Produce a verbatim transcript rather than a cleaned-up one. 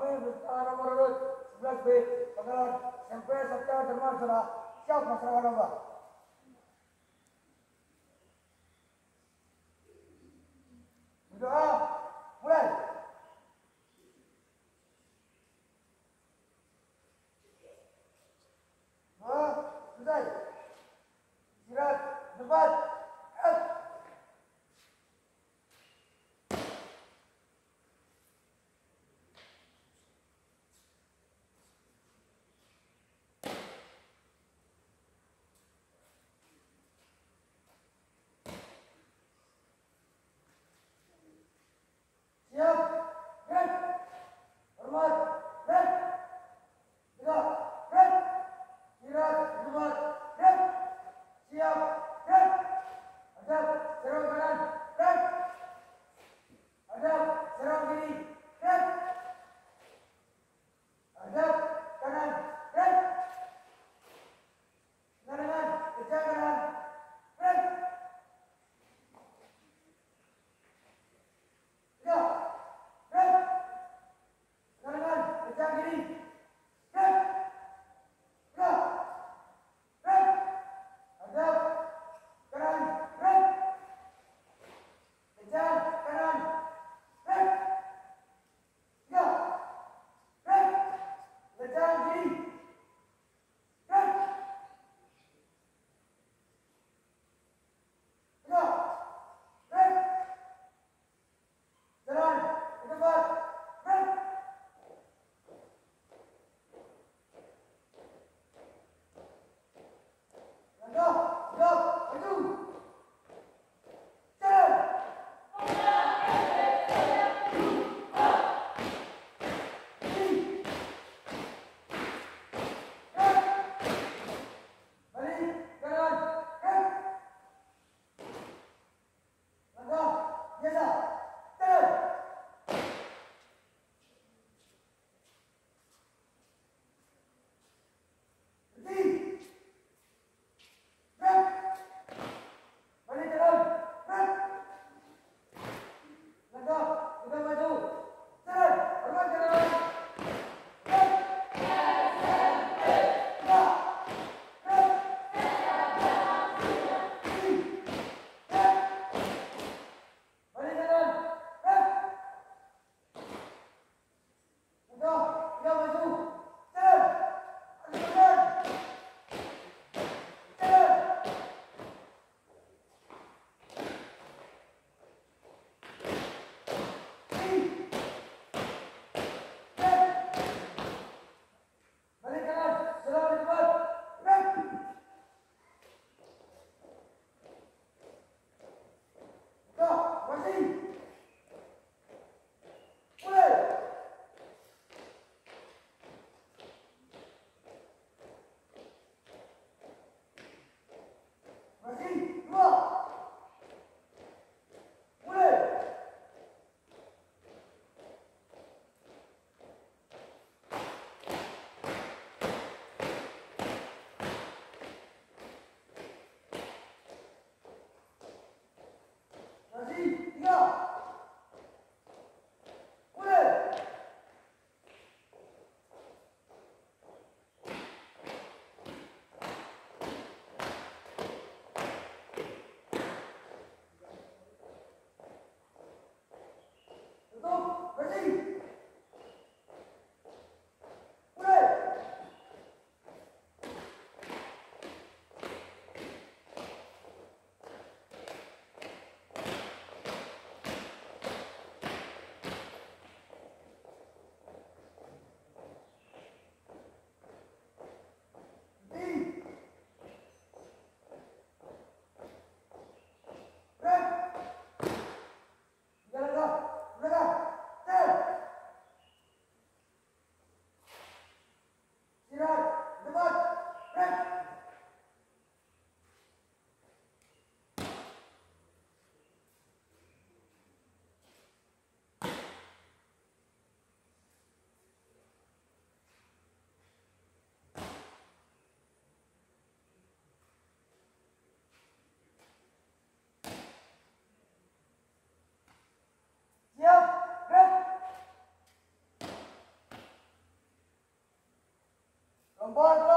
bertahan nomor urut sebelas B, Pangkalan M P Satya Dharmasara, siap masyarakat lomba. Berdoa, mulai. Dua, selesai. Istirahat, debat, up. Siap, gerak, hormat, gerak, tegak, gerak, istirahat, debat, gerak, siap, gerak, hadap, serang kanan, gerak, hadap, serang kiri, gerak, hadap, kanan, gerak, kanan, kejar kanan, gerak, tegak, gerak, kanan, kejar kiri, gerak, tegak, gerak, hadap, kanan, gerak, kejar kanan, gerak, Nombor